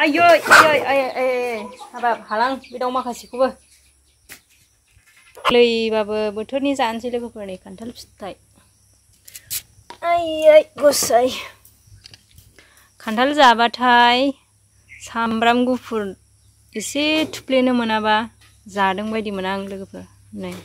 Ayo, habab halang bidau माखासेखौबो गोरलैबाबो बोथोरनि जानोसै लोगोफोरनि खान्थाल फिथाइ आयै गसाय खान्थाल जाबाथाय सामब्राम गुफुर एसे थुफ्लेनो मोनाबा जादों बायदि मोना आं लोगोफोर नै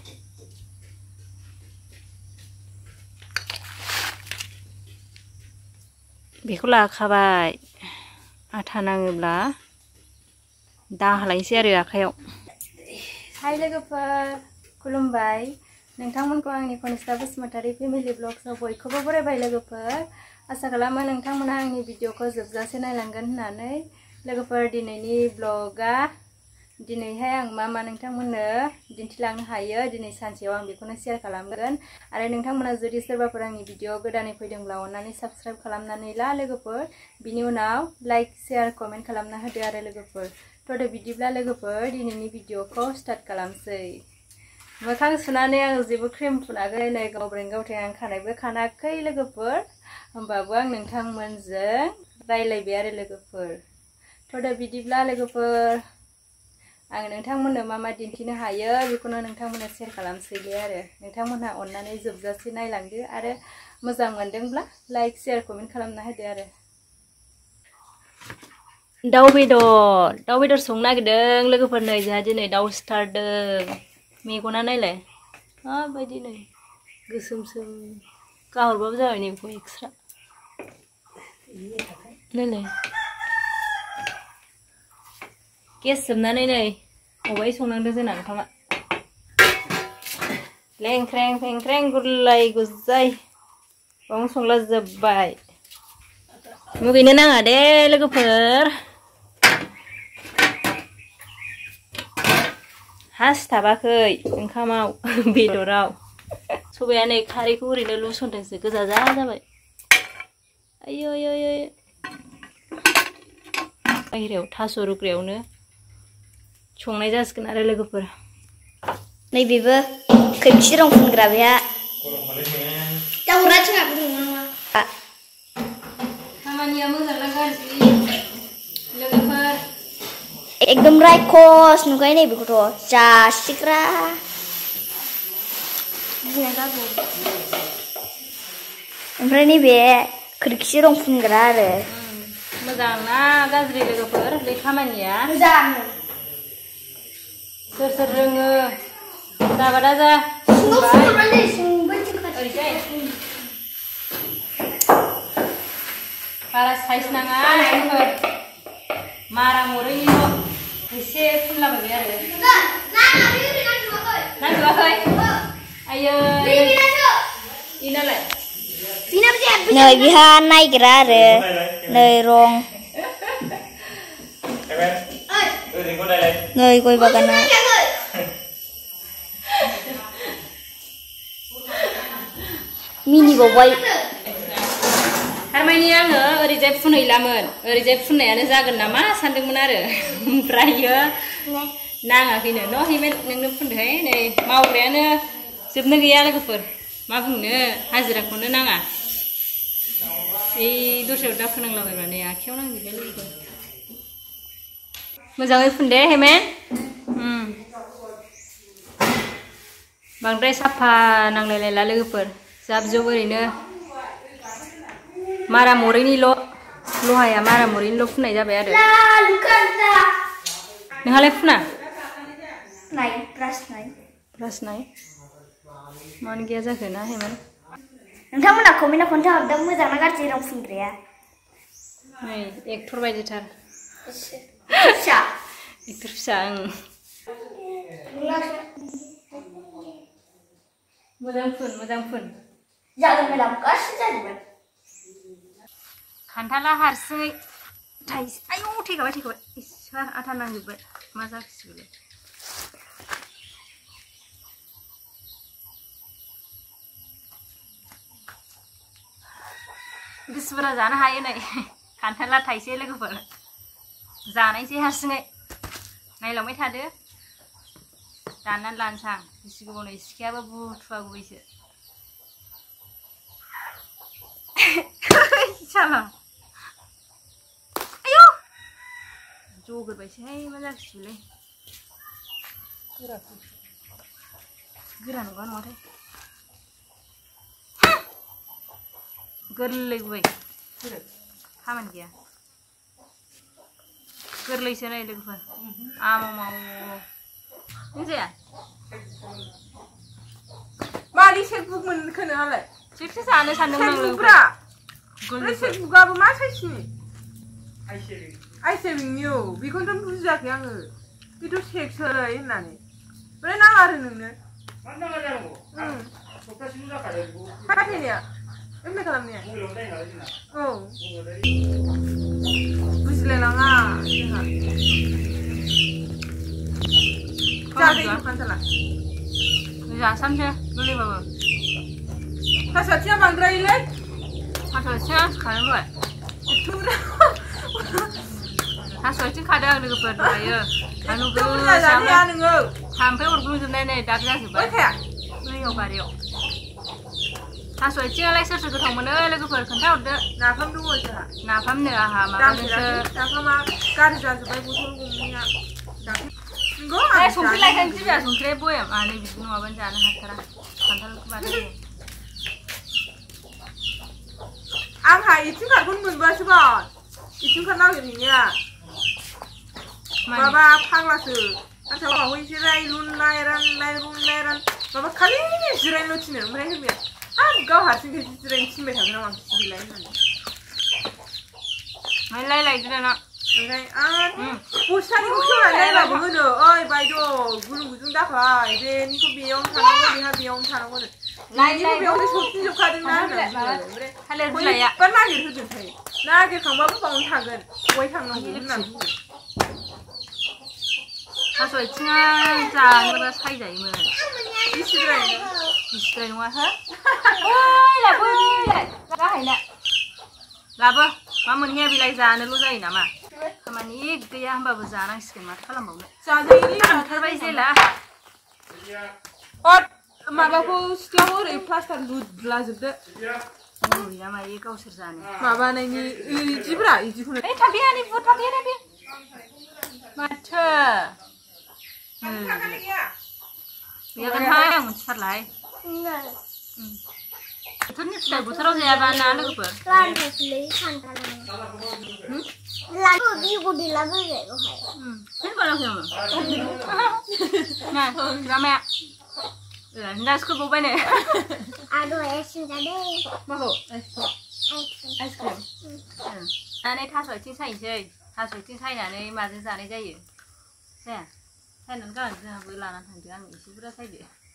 बेखौ लाखाबाय आथा नाङोब्ला दाहालायनोसै आरो आखायाव हाय लोगोफोर खुलुमबाय नोंथांमोनखौ आंनि कनिष्ठा बसुमतारी फेमिलि ब्लग्सआव बयखौबो बरायबाय लोगोफोर आसा खालामो नोंथांमोना आंनि भिडिअखौ जोबजासे नायलांगोन होननानै लोगोफोर दिनैनि ब्लगा दिनैहाय आं मा नोंथांमोननो दिन्थिलांनो हायो दिनै सानसेयाव आं बेखौनो शेयार खालामगोन आरो नोंथांमोना जुदि सोरबाफोर आंनि भिडिअ गोदानै फैदोंब्ला अन्नानै साबस्क्राइब खालामनानै ला लोगोफोर बिनि उनाव लाइक शेयार कमेन्ट खालामना होदो आरो लोगोफोर थ' बिदिब्ला लोगोफोर दिनैनि भिडिअखौ स्टार्ट खालामसै मोखां सुनानै आं जेबो क्रिम फुनाखै नै गावब्रें गावथाय आं खानायबो खानाखै लोगोफोर होमबाबो आं नोंथांमोनजों रायलायबाय आरो लोगोफोर थ' बिदिब्ला लोगोफोर आं नोंथांमोननो मा दिन्थिनो हायो बेखौनो नोंथांमोननो शेयार खालामसैले आरो नोंथांमोनहा अन्नानै जोबजासे नायलांदो आरो मोजां मोनदोंब्ला लाइक शेयार कमेन्ट खालामना होदो आरो दाउ बेदर संनो नागिरदों लोगोफोर नै जोंहा दिनै दाउ सिथारदों मेगना नायलाय माबायदि नै गोसोमसोम गाहरबाबो जाबाय नै बेखौ एक्सट्रा नायलाय गेस जोबनानै नै अबाय संनांदों जोंना ओंखामा लेंख्रें फेंख्रें गुरलाय गुजाय बावनो संला जोब्बाय मुगैनो नाङा दे लोगोफोर हासथाबाखै ओंखामाव बेदराव सबाया नै खारैखौ ओरैनो लुसनदोंसो गोजा जाबाय आयो बाहेरायाव थास' रुग्रायावनो संनाय जासिगोन आरो लोगोफोर नैबेबो खोरखि रं फुनग्रा बेहा दावरा थिङा खामानिया मोजां ना गाज्रि लोगोफोर एकदम रायखस नुखायो नैबेखौथ' जासिग्रा ओमफ्राय नैबे खोरखि रं फुनग्रा आरो मोजां ना गाज्रि लोगोफोर बे खामानिया मोजां सोर रोङो जाबा दा जा बारा साइज नाङा लोगोफोर मारा मरैनिल' एसे फुनलाबायबाय आरो नांजोबाखै आयो इनालाय नै बिहा नायग्रा आरो नै रं नै गय बागाना मिनिबावबाय थारमानि आङो ओरैजाय फुनहैलामोन ओरैजाय फुननायानो जागोन नामा सानदोंमोन आरो ओमफ्रायो नाङाखैनो न' हैमेन नोंनो फुनदोहाय नै मावग्रायानो जोबनो गैया लोगोफोर मा बुंनो हाजिराखौनो नाङा दस्रायाव दा फोनांलाबायबा नै आखायाव नांजोबबाय लोगोफोर मोजाङै फुनदे हेमेन बांद्राय साफा नांलायलायला लोगोफोर जाब जुब ओरैनो मारा मरैनिल' लहाया मारा मरैनिल' फुननाय जाबाय आरो नोंहालाय फुना ब्रास नाय मानो गैया जाखो ना हेमेन नोंथांमोना कमेन्टआव खोन्थाहरदों मोजां ना गाज्रि रं फुनग्राया नै एक्टर बायदिथार फिसा एक्टर फिसा मोजां फुन जागोन मेदाम गासिबो जाजोबबाय खान्थाला हारसिङै थाइसे आयौ थैखाबाय इसोर आथा नांजोबबाय मा जाखिसै बिसिबुरा जानो हायो नै खान्थाला थाइसे लोगोफोर जानायसै हारसिङै नायलांबाय थादो दाननानै लानोसै आं बिसि गोबाव नै सिखायाबो बुथुवा गुबैसो साला जगोरबायसोहाय मा जाखिसैलै गोरा नङा नङाथाय गोरलै गुबै खामानि गैया गोरलैसो नै लोगोफोर आमाव माव जाया मानि सेकबुक मोनखोनो हालाय सेकसो जानो सानदोंमोन आं लोगोफोरा गोरलै सेकबुकआबो मा साइसनि आइसेभिंनि औ बेखौनोथ' बुजियाखै आङो बेथ' सेकसोलै होननानै ओमफ्राय नाङा आरो नोंनो मानो नाङा जानांगौ सप्तासेल' जाखादों फाथायनाया एप्लाइ खालामनाया मबाइलावनो जायो नालाय जोंना औ बुजिलायलाङा जोंहा जाजायो खान्थाला जासामसो गोरलैबाबो थास आथिङा बांद्रायोलै थास' आथिङा खादों दहाय थास' आथिं खादों आं लोगोफोर दहायो आलु गोजाया नोङो थाम्फै अरग्लुंजोबनाय नै दाग जाजोब्बाय बैयाव बारियाव थास' आथिङालाय सोर सोर गोथाव मोनो लोगोफोर खोन्थाहरदो नाफाम दङ जोंहा नाफामनो आहा माबाजोंसो नाफामा गाज्रि जाजोब्बाय बथल गंनैया संख्रि लायखानोसै जोंहा संख्रि बयाम आनै बिदि नङाबानो जानो हाथारा खान्थालखौ बानायो आंहा इथिं कार्डखौनो मोनबोआसै बा इथिं कार्ड नागिरहैनाया माबा फाग्लासो आंहा बावैसो रायलुन लायरान माबा खालि जिरायनोल' थिनो ओमफ्राय होनबाय हाब गाव हारसिंखायसो जिरायनो थिनबाय थागोन आं बिलाय होननानै लायलायदो दाना ओमफ्राय आरो बस्थानिखौ खेवनानै नायबाबो होनो ओइ बायद' गुलुं गुजुं दाखाय बेनिखौ बेयावनो थानांगौ बेहा बेयावनो थानांगौ होनो बेनिखौ बेयावनो सौफिनजोबखादोंना होननानै थालिर बिलाइया नागिरहोजोबखायो नागिरखांबाबो बावनो थागोन बहाय थांनांगौ होननानै बुङो थास' आथिङा जानोबा सायजायोमोन गिसिद्राय नङा हो गाहायना लाबो मा मोनहैया बिलाइ जानोल' जायो नामा खामानि गैया होनबाबो जानांसिगोन माथो खालामबावनो ओंखारबाय जेला माबाखौ सिथ्लाखौ ओरै प्लास्टार लुदलाजोबदो गैया मायो गावसोर जानो माबानायनि इदिब्रा इदिखौनो थाफैयानि बुट थाफैया बे माथो गैयागोनहाय आं मिथिथारलाहाय बोथोरनि फिथाइ बोथोराव जायाबा ना लोगोफोर दासो खोबावबाय नै आइसक्रिम दानै थास' आथिं सायनोसै थास' आथिं सायनानै माजों जानाय जायो जाया सायनानै गालांदो जोंहाबो लानानै थांदो आं एसे बुरजा सायदो